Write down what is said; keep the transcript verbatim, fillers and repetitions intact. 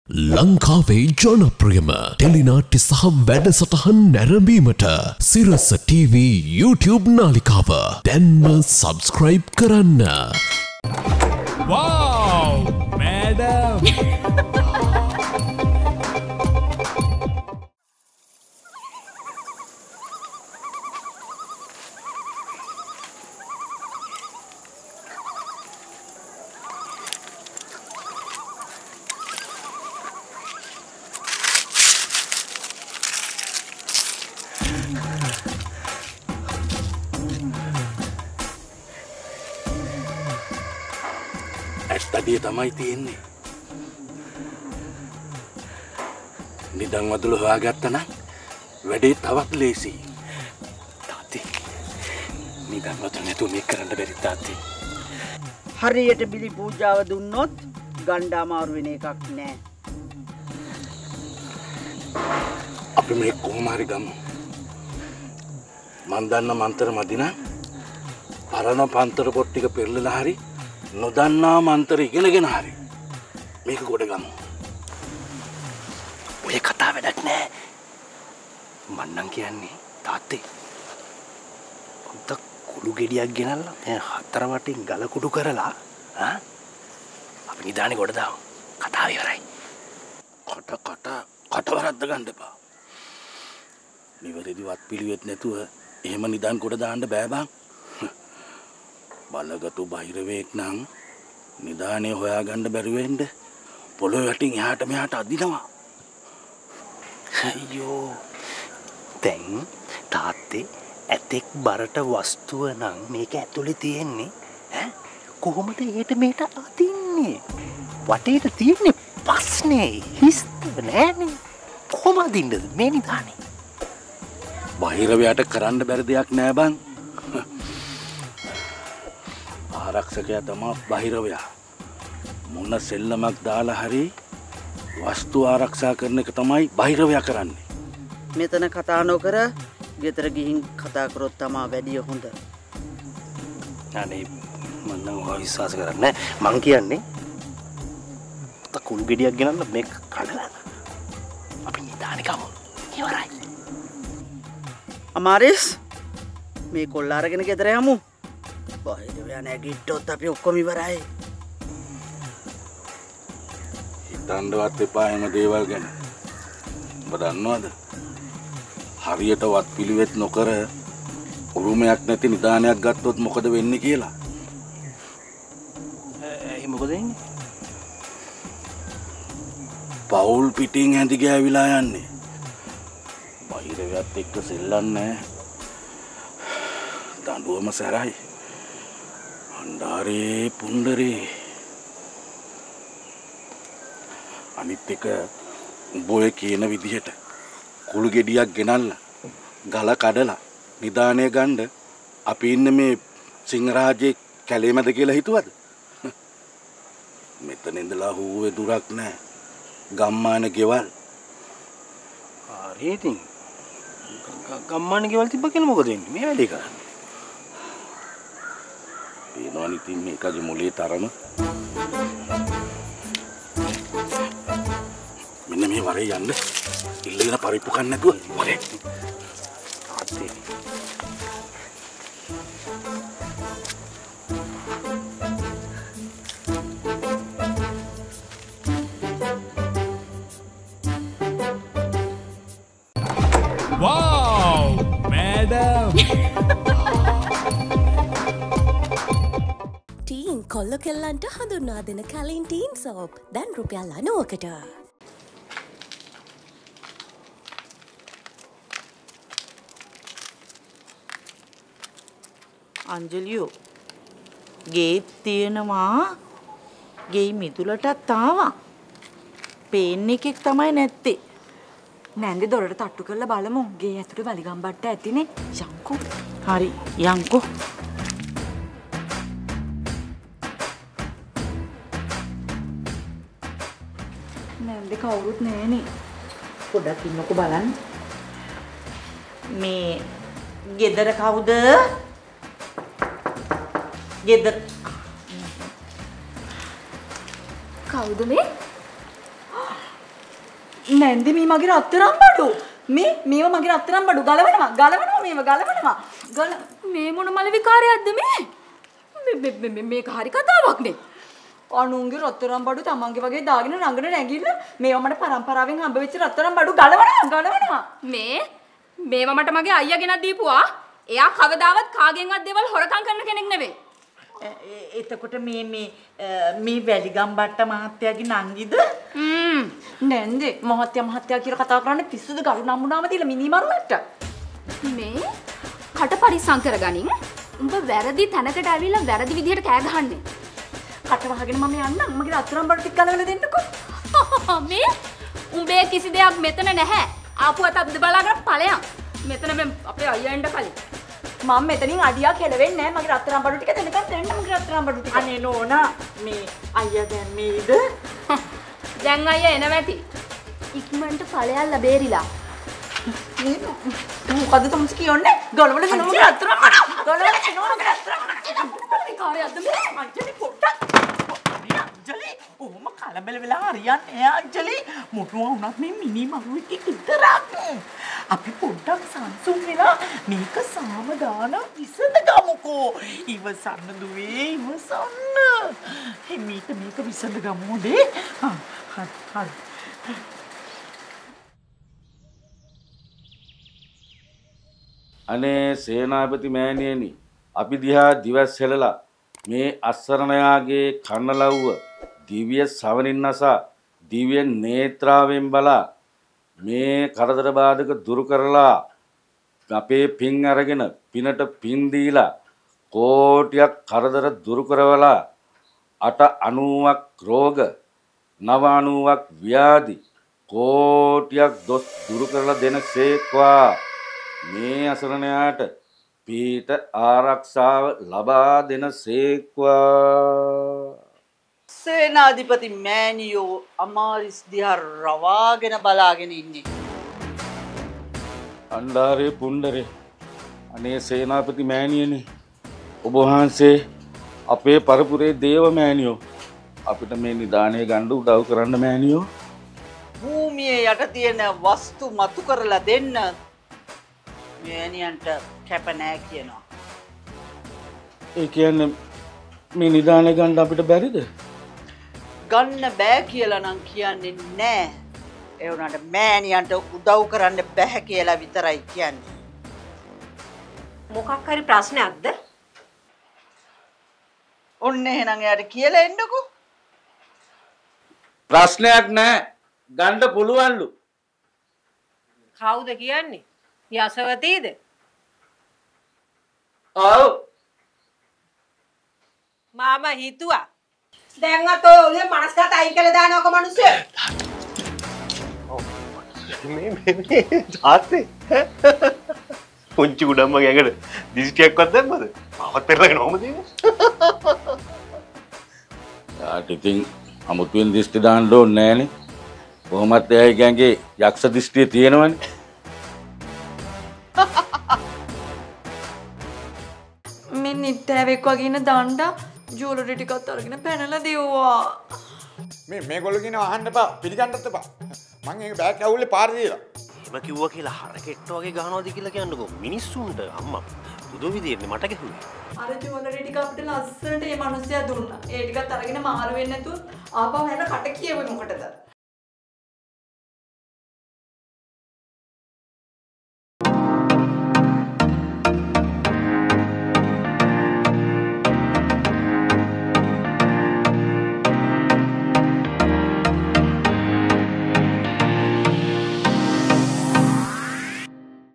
ලංකාවේ ජනප්‍රියම ටෙලිනාට්‍ය සහ වැඩසටහන් නැරඹීමට සිරස ටීවී YouTube නාලිකාව දැන්ම සබ්ස්ක්‍රයිබ් කරන්න. Wow, madam. ඇත්තටිය තමයි තියෙන්නේ. නිදන් වතුල හොයාගත්තා නම් වැඩේ තවත් ලේසි. තාත්තේ නිදන් වතුල නැතුව මේක කරන්න බැරි තාත්තේ. හරියට බිලි පූජාව දුන්නොත් ගණ්ඩ අමාරු වෙන එකක් නෑ. අපි මේ කොහොම හරි ගමු. මන් දන්න මන්තර මදි නම් පරණ පන්තර පොත් ටික පෙරලලා හරි නොදන්නා මන්තර ඉගෙනගෙන හරි මේක ගොඩ ගමු. ඔය කතා වැඩක් නෑ. මං නම් කියන්නේ තාත්තේ පොඩ්ඩක් කුළු ගෙඩියක් ගෙනල්ලා දැන් හතර වටින් ගල කුඩු කරලා ආ අපි නිදානේ ගොඩ දාමු. කතාව ඉවරයි. කට කට කට වරද්ද ගන්න එපා. නිවැරදි වත් පිළිවෙත් නැතුව එහෙම නිදාන් ගොඩ දාන්න බෑ බං. බලගතු බහිරවෙක් නම් නිදානේ හොයාගන්න බැරි වෙන්න පොළොව යටින් එහාට මෙහාට අදිනවා. අයියෝ දැන් තාත්තේ ඇතෙක් බරට වස්තුව නම් මේක ඇතුලේ තියෙන්නේ ඈ කොහොමද එහෙට මෙහෙට අදින්නේ? වටේට තියෙන්නේ පස්නේ හිස්තව නෑනේ. කොහොම අදින්නද මේ නිදානේ? බහිරවයට කරන්න බැරි දෙයක් නෑ බං. ආරක්ෂකයා තමයි බහිරවයා. මොන සෙල්ලමක් දාලා හරි වස්තු ආරක්ෂා කරන එක තමයි බහිරවයා කරන්නේ. මෙතන කතා නොකර ගෙදර ගිහින් කතා කරොත් තමයි වැඩිය හොඳ. අනේ මම නම් විශ්වාස කරන්නේ මං කියන්නේ ත කුළු ගෙඩියක් ගෙනල්ලා මේක කඩලා අපි නිදානේ කමු. ඉවරයි. අමාරිස් මේ කොල්ල අරගෙන ගෙදර යමු. බහිරවයා නැගිට්ටොත් අපි ඔක්කොම ඉවරයි. හිතන්නවත් එපා එම දේවල් ගැන. ඔබ දන්නවද? හරියට වත් පිළිවෙත් නොකර උරුමයක් නැති නිදානයක් ගත්තොත් මොකද වෙන්නේ කියලා? ඒ මොකද වෙන්නේ? පවුල් පිටින් ඇඳි ගෑවිලා යන්නේ. බහිරවයාත් එක්ක සෙල්ලන්නේ දඬුවම සැරයි. අන්ඩාරේ පුණ්ඩරේ අනිත් එක උඹ ඔය කියන විදිහට කුළු ගෙඩියක් ගෙනල්ලා ගල කඩලා නිදානය ගන්න අපි ඉන්නේ මේ සිංහරාජයේ කැලේ මැද කියලා හිතුවද? මෙතන ඉඳලා හුවේ දුරක් නැහැ. ගම්මාන ගෙවල්. හරි ඉතින් ගම්මාන ගෙවල් තිබ්බ කියලා මොකද වෙන්නේ? මේ වැඩේ කරන්නේ. පේනවනේ ඉතින් මේකගේ මොලේ තරම. මෙන්න මේ වරේ යන්න. ඉල්ලගෙන පරිප්පු කන්න නැතුව වරේ. ආත්තේ. Wow, madam. ටීන් කොල්ල කෙල්ලන්ට හඳුන්වා දෙන කලින් ටීන් සෝප් දැන් රුපියල් අනූවකට. අංජලියෝ ගේත් තියෙනවා ගෙයි මිදුලටත් ආවා. පේන්න එකෙක් තමයි නැත්තේ. නැන්දේ දොරට තට්ටු කරලා බලමු. ගේ ඇතුලේ වලිගම් බට්ට ඇතිනේ. යන්කෝ. හරි යන්කෝ. නැන්දේ කවුරුත් නෑනේ. පොඩ්ඩක් ඉන්නකෝ බලන්න. මේ ගෙදර කවුද? ගෙදර කවුද මේ? නැන්දි මේ මගේ රත්තරන් බඩු. මේ මේව මගේ රත්තරන් බඩු ගලවනවා ගලවනවා මේව ගලවනවා. ගල මේ මොන මල විකාරයක්ද මේ? මේ මේක හරි කතාවක් නේ. අනුන්ගේ රත්තරන් බඩු තමන්ගේ වගේ දාගෙන රංගන නැගිල්ල මේව මට පරම්පරාවෙන් හම්බ වෙච්ච රත්තරන් බඩු ගලවනවා ගලවනවා. මේ මේව මට මගේ අයියා ගෙනත් දීපුවා. එයා කවදාවත් කාගෙන්වත් දේවල් හොරකම් කරන කෙනෙක් නෙවෙයි. එතකොට මේ මේ මේ වැලිගම්බට්ට මහත්තයාගේ නංගිද? හ්ම් නැන්දේ මහත්තයා මහත්තයා කියලා කතා කරන්නේ පිස්සුද ගරු නම්ුණාම දීලා මිනිමරුවට. මේ කට පරිස්සම් කරගනින්. උඹ වැරදි තැනකට ඇවිල්ලා වැරදි විදිහට කෑ ගහන්නේ. කට වහගෙන මම යන්නම් මගේ රත්තරන් බඩු ටික ගලවලා දෙන්නකෝ. මේ උඹේ කිසි දෙයක් මෙතන නැහැ. ආපු අතත් බලාගෙන ඵලයන්. මෙතන මේ අපේ අයියා එන්න කලින්. මම මෙතනින් අඩියා කෙලවෙන්නේ නැහැ. මගේ රත්තරන් බඩු ටික දෙන්නකම් දෙන්න මගේ රත්තරන් බඩු ටික. අනේ නෝනා මේ අයියා දැන් මේද? දැන් අයියා එනවැටි. ඉක්මනට ඵලයන් ලැබේරිලා. මොකද තුම්ස් කියන්නේ? ගලවලා දෙන්න මගේ රත්තරන් බඩු. ගලවලා දෙන්න මගේ රත්තරන් බඩු. මේ කාර්යයක්ද මේ? අංජලි පොට්ටක්. අංජලි ඕම කලබල වෙලා හරියන්නේ අංජලි. මොනවා වුණත් මේ මිනි මරුවෙක් විතරක්. අපි පොඩ්ඩක් සංසුන් වෙලා මේක සාමදාන විසඳගමුකෝ. ඉවසන්න දුවේ ඉවසන්න. හිමීට මේක විසඳගමු නේ. හා හරි හරි. අනේ සේනාපති මෑණියනි අපි දිහා දිවස් හෙළලා මේ අස්සරණයාගේ කන්නලව්ව දිව්‍ය සවනින් නසා දිව්‍ය නේත්‍රාවෙන් බලා මේ කරදර බාධක දුරු කරලා අපේ පින් අරගෙන පිනට පින් දීලා කෝටියක් කරදර දුරු කරවලා අට අනූවක් රෝග නව අනූවක් ව්‍යාධි කෝටියක් දොස් දුරු කරලා දෙන සේක්වා මේ අසරණයාට පීඨ ආරක්ෂාව ලබා දෙන සේක්වා. සේනාධිපති මෑනියෝ අමාරිස් දිහා රවාගෙන බලාගෙන ඉන්නේ. අණ්ඩාරේ පුණ්ඩරේ අනේ සේනාපති මෑණියනේ ඔබ වහන්සේ අපේ පරපුරේ දේව මෑණියෝ අපිට මේ නිදානේ ගන්න උදව් කරන්න මෑණියෝ. භූමියේ යට තියෙන වස්තු මතු කරලා දෙන්න මෑණියන්ට කැප නෑ කියනවා. ඒ කියන්නේ මේ නිදානේ ගන්න අපිට බැරිද? ගන්න බෑ කියලා නම් කියන්නේ නෑ. ඒ වුණාට මෑණියන්ට උදව් කරන්න බෑ කියලා විතරයි කියන්නේ. මොකක් හරි ප්‍රශ්නයක්ද? ඔන්න එහෙනම් එයාට කියලා එන්නකෝ. ප්‍රශ්නයක් නෑ. ගන්න පුළුවන්ලු. කවුද කියන්නේ? යසවතීද? ඔව්. මාම හිතුවා. දැන් අතෝ ඔලේ මනස්කට අයින් කළා දානවක මිනිස්සු. මේ මේ තාත්තේ පුංචි උඩම්ම ගෑකට දිස්ටියක්වත් දැම්මද? මාවත් පෙරලගෙන ඔහොමද ඉන්නේ? යාට ඉතින් අමුතුවෙන් දිස්ටි දාන්න ඕනේ නෑනේ. කොහොමත් එයාගේ ගෑන්ගේ යක්ෂ දිස්ටිය තියෙනවනේ. මේ නිට්ටෑවෙක් වගේ ඉන්න දණ්ඩා ජුවලරි ටිකත් අරගෙන පැනලා දෙව්වා. මේ මේගොල්ලෝ කියනවා අහන්න එපා පිළිගන්නත් එපා. මං ඒක බෑග් ඇවුල්ලේ පාර දීලා. එහෙම කිව්වා කියලා හරකෙට්ට වගේ ගහනවාද කියලා කියන්නකෝ. මිනිස්සුන්ට අම්මා පුදු විදියට මට ගැහුවේ. අර ජුවලරි ටික අපිට ලස්සනට මේ මිනිස්සයා දුන්නා. ඒ ටිකත් අරගෙන මාරු වෙන්නේ නැතුව ආපහු හැර කට කියෙව්වේ මොකටද?